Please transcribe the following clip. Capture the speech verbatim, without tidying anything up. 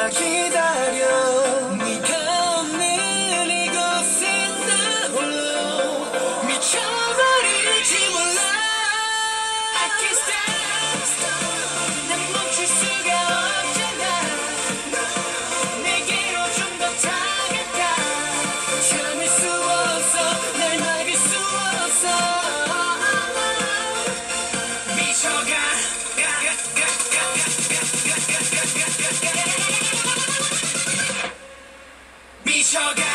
네가 기다려. 네가 없는 이곳에 나 홀로 미쳐버릴지 몰라. I can't stop. 난 멈출 수가 없잖아. 내게로 좀 더 다가가. 참을 수 없어. 날 막을 수 없어. 미쳐가. 미쳐가.